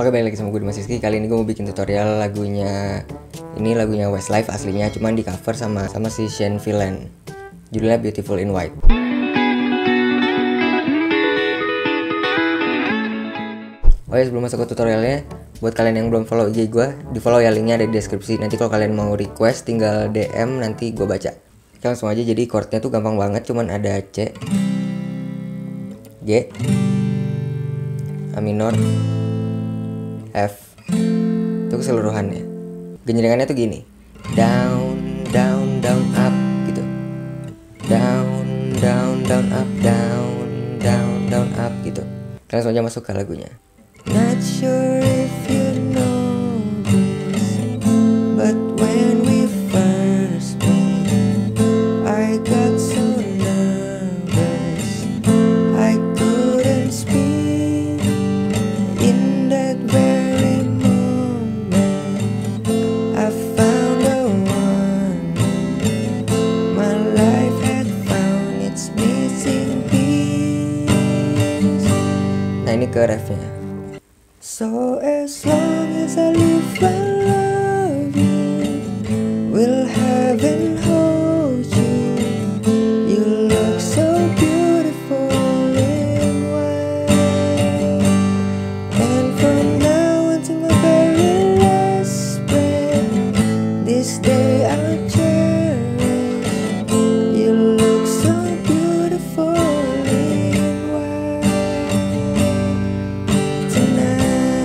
Oke, balik lagi sama gue Dimas Rizky. Kali ini gue mau bikin tutorial lagunya. Ini lagunya Westlife aslinya, cuman di cover sama si Shane Villan. Judulnya Beautiful in White. Oke, sebelum masuk ke tutorialnya, buat kalian yang belum follow IG gue, di follow ya, linknya ada di deskripsi. Nanti kalau kalian mau request tinggal DM, nanti gue baca. Oke, langsung aja. Jadi chordnya tuh gampang banget, cuman ada C, G, A minor, F. Itu keseluruhannya. Genjrengannya tuh gini. Down, down, down, up gitu. Down, down, down, up, down, down, down, up gitu. Kita langsung aja masuk ke lagunya. Not sure if you know this, but when we first met, I got so nervous I couldn't speak. In that very moment I found the one my life had found its missing piece. Nah, ini ke refnya. So as long as I live I love you, will heaven hold you. You look so beautiful in white, and from now until my very last breath, this day I'll cherish. You look so beautiful in white tonight.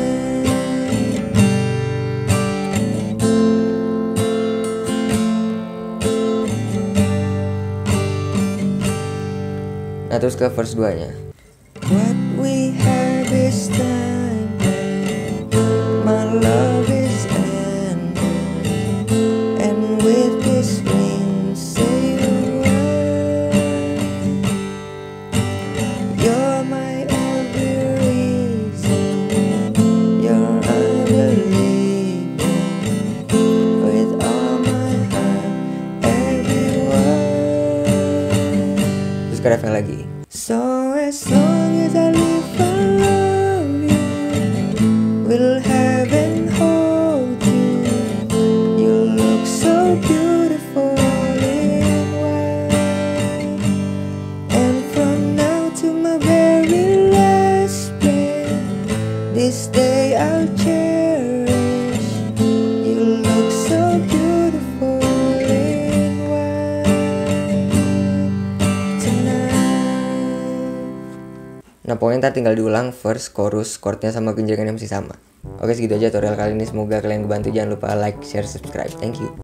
Nah, terus ke verse 2 nya. What we have is time, my love is endless, and with this ring say the word. You're my every reason, you're unbelieving, with all my heart, every word. Terus ke refnya lagi. So as long as I live I love you, will heaven hold you. You look so beautiful in white, and from now to my very last breath, this day I'll cherish. You look so beautiful in white tonight. Nah, pokoknya ntar tinggal diulang verse, chorus, chordnya sama genjrengannya masih sama. Oke, segitu aja tutorial kali ini. Semoga kalian kebantu. Jangan lupa like, share, subscribe. Thank you.